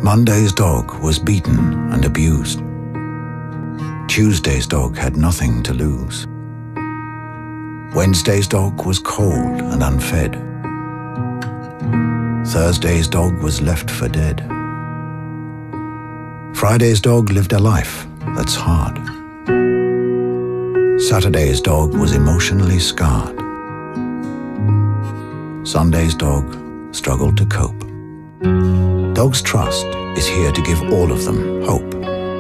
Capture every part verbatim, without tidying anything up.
Monday's dog was beaten and abused. Tuesday's dog had nothing to lose. Wednesday's dog was cold and unfed. Thursday's dog was left for dead. Friday's dog lived a life that's hard. Saturday's dog was emotionally scarred. Sunday's dog struggled to cope. Dogs Trust is here to give all of them hope.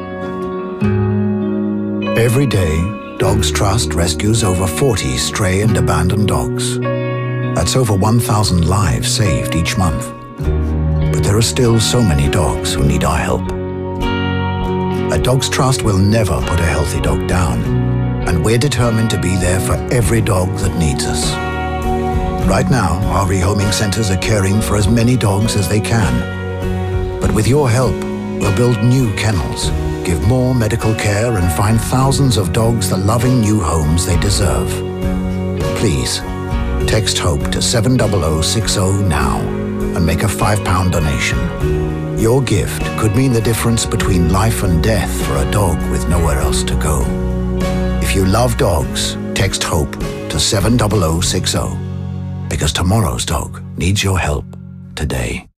Every day, Dogs Trust rescues over forty stray and abandoned dogs. That's over one thousand lives saved each month. But there are still so many dogs who need our help. At Dogs Trust, we'll never put a healthy dog down, and we're determined to be there for every dog that needs us. Right now, our rehoming centers are caring for as many dogs as they can. But with your help, we'll build new kennels, give more medical care, and find thousands of dogs the loving new homes they deserve. Please, text HOPE to seven zero zero six zero now and make a five pound donation. Your gift could mean the difference between life and death for a dog with nowhere else to go. If you love dogs, text HOPE to seven zero zero six zero, because tomorrow's dog needs your help today.